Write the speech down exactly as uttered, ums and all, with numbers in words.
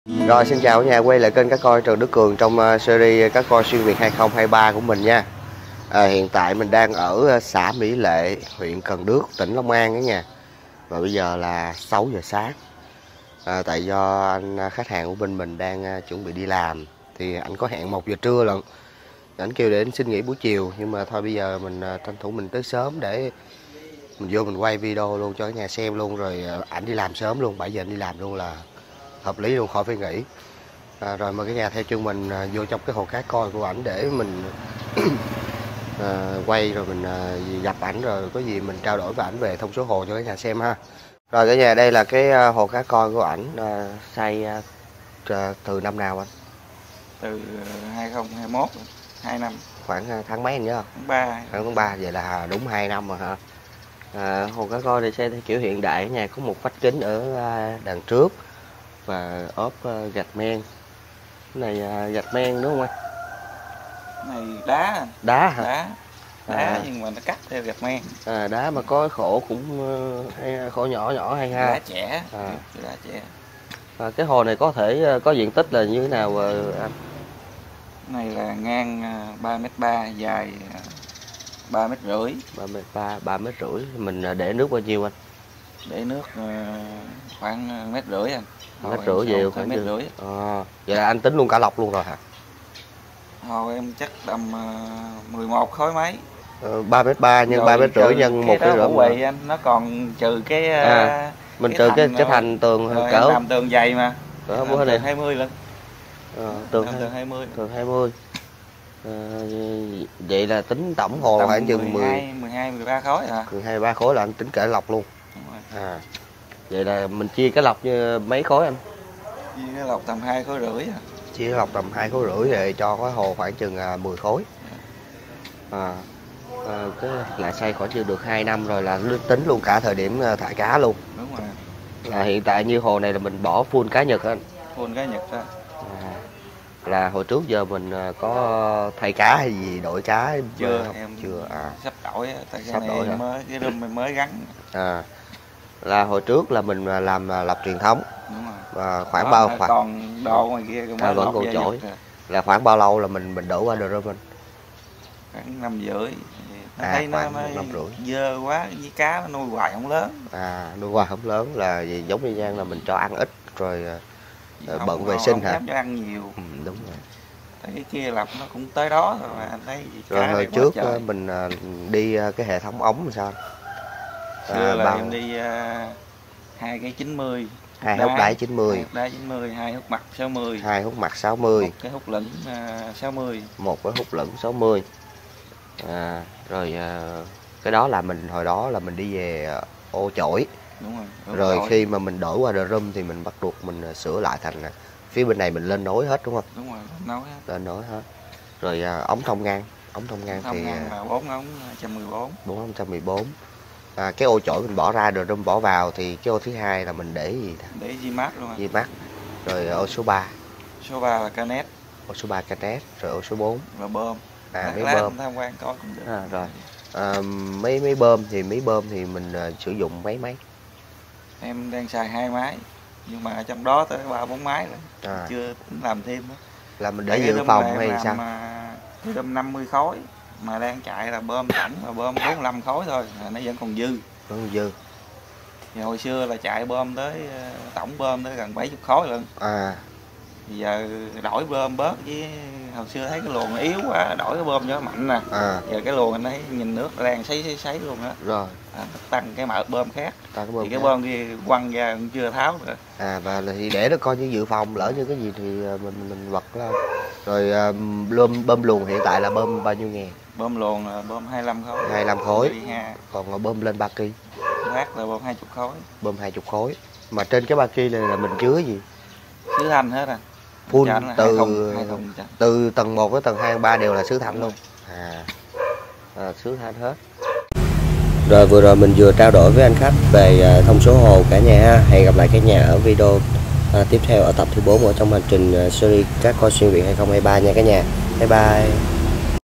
Rồi xin chào cả nhà, quay lại kênh Cá Coi Trần Đức Cường trong uh, series Cá Coi xuyên Việt hai không hai ba của mình nha. À, hiện tại mình đang ở uh, xã Mỹ Lệ, huyện Cần Đước, tỉnh Long An đó nha. Và bây giờ là sáu giờ sáng. À, tại do anh uh, khách hàng của bên mình đang uh, chuẩn bị đi làm, thì anh có hẹn một giờ trưa lận. Anh kêu để anh xin nghỉ buổi chiều, nhưng mà thôi bây giờ mình uh, tranh thủ mình tới sớm để mình vô mình quay video luôn cho cả nhà xem luôn, rồi uh, ảnh đi làm sớm luôn, bảy giờ anh đi làm luôn là hợp lý luôn, khỏi phải nghỉ. À, rồi mời cả nhà theo chân mình à, vô trong cái hồ cá coi của ảnh để mình à, quay, rồi mình à, gặp ảnh, rồi có gì mình trao đổi với ảnh về thông số hồ cho cả nhà xem ha. Rồi cả nhà, đây là cái à, hồ cá coi của ảnh, à, xây à, từ năm nào anh? Từ hai không hai mốt, hai năm. Khoảng tháng mấy anh nhớ không? Tháng ba. Khoảng tháng ba, vậy là đúng hai năm rồi hả? À, hồ cá coi này xây theo kiểu hiện đại nha, có một vách kính ở à, đằng trước và ốp uh, gạch men. Cái này uh, gạch men đúng không anh? Cái này đá. Đá hả? Đá. Đá À. Nhưng mà nó cắt theo gạch men. À, đá mà có khổ cũng uh, hay, khổ nhỏ nhỏ hay ha. Đá trẻ. À. Đá trẻ. À, cái hồ này có thể uh, có diện tích là như thế nào uh, anh? Cái này là ngang uh, ba mét ba, dài uh, ba mét rưỡi. ba mét ba, ba mét rưỡi. Mình uh, để nước bao nhiêu anh? Để nước uh, khoảng mét rưỡi anh. Mét rưỡi nhiều khoảng mét rưỡi. À, vậy là anh tính luôn cả lọc luôn rồi hả? Hồ em chắc tầm uh, mười một khối mấy. Ờ, ba mét ba nhân ba mét rưỡi nhân một cái rưỡi quầy anh, nó còn trừ cái uh, à, mình cái trừ thành, cái cái thành tường rồi, cỡ làm tường dày mà. Cỡ bữa này hai mươi lần. Ờ, tường, tường hai mươi. Tường hai mươi. À, vậy là tính tổng hồ khoảng chừng mười hai, mười ba khối hả? mười hai, mười ba khối là anh tính cả lọc luôn. À, vậy là mình chia cái lọc như mấy khối anh? Chia cái lọc tầm hai khối rưỡi à. Chia cái lọc tầm hai khối rưỡi để cho cái hồ khoảng chừng mười khối. À, à, cái lại xây khoảng chừng được hai năm rồi là tính luôn cả thời điểm thả cá luôn. Đúng rồi. Là hiện tại như hồ này là mình bỏ full cá Nhật anh. Full cá Nhật đó. À, là hồi trước giờ mình có thay cá hay gì, đổi cá chưa? Không? Em chưa. À, sắp đổi, tại sắp đổi hả? mới cái room mình mới gắn. À, là hồi trước là mình làm lọc truyền thống. Đúng rồi. Và khoảng đó, bao khoảng còn đồ ngoài kia cũng à, vẫn còn chổi. Là khoảng bao lâu là mình mình đổ qua drum anh? Khoảng năm rưỡi. À, thấy nó năm rưỡi. dơ quá, với cá nuôi hoài không lớn. À, nuôi hoài không lớn là gì, giống như Giang là mình cho ăn ít rồi không, bận vệ không, sinh không hả? Dám cho ăn nhiều. Ừ, đúng rồi. Tại cái kia lọc nó cũng tới đó rồi mà anh thấy rồi hồi trước mình đi cái hệ thống ống làm sao? Xưa à, là bao... em đi uh, hai cái chín mươi, hai hút đáy chín mươi, hai hút đáy chín mươi, hai hút mặt sáu mươi, hai hút mặt sáu mươi, một cái hút lửng uh, sáu mươi, một cái hút lửng sáu mươi. À, rồi uh, cái đó là mình hồi đó là mình đi về ô chổi. Đúng rồi. Rồi chổi. Khi mà mình đổi qua drum thì mình bắt buộc mình sửa lại thành phía bên này mình lên nối hết đúng không? Đúng rồi, nối hết. Lên nối hết. Rồi uh, ống thông ngang, ống thông ngang thông thì ngang là bốn ống hai trăm mười bốn. bốn ống một trăm mười bốn. À, cái ô chổi mình bỏ ra, drum bỏ vào thì cái ô thứ hai là mình để gì ta? Để G-Max luôn. G-Max. Rồi ô số ba. Số ba là Canet. Ô số ba Canet, rồi ô số bốn là bơm. À, mấy bơm. Tham quan coi cũng được. À, rồi. À, mấy mấy bơm thì mấy bơm thì mình uh, sử dụng mấy máy? Em đang xài hai máy, nhưng mà trong đó tới ba bốn máy rồi. À. Chưa tính làm thêm đó. Là mình để dự phòng hay sao? Cái đâm năm mươi khối mà đang chạy là bơm tổng là bơm bốn mươi lăm khối thôi, là nó vẫn còn dư. Vẫn dư. Thì hồi xưa là chạy bơm tới tổng bơm tới gần bảy mươi khối lận. À. Bây giờ đổi bơm bớt, với hồi xưa thấy cái luồng yếu quá, đổi cái bơm cho nó mạnh nè. À. Giờ cái luồng anh thấy nhìn nước đang sấy sấy sấy luôn đó. Rồi. À, tăng cái mỡ bơm khác. Tăng cái bơm. Thì cái khác. bơm kia quăng ra cũng chưa tháo nữa. À, và thì để nó coi như dự phòng, lỡ như cái gì thì mình mình vật lên. Rồi bơm bơm luồng hiện tại là bơm bao nhiêu ngàn? Bơm luồng là bơm hai mươi lăm khối. hai mươi lăm khối. Còn là bơm lên ba ki. Lát là bơm hai mươi khối. Bơm hai mươi khối. Mà trên cái ba ki này là mình chứa gì? Sứ thanh hết à. Full từ hai thùng, từ tầng một tới tầng hai, ba đều là sứ thanh luôn. À, à sứ thanh hết. Rồi vừa rồi mình vừa trao đổi với anh khách về thông số hồ cả nhà ha. Hẹn gặp lại cả nhà ở video à, tiếp theo ở tập thứ bốn ở trong hành trình series Cá Coi xuyên Việt hai không hai ba nha cả nhà. Bye bye.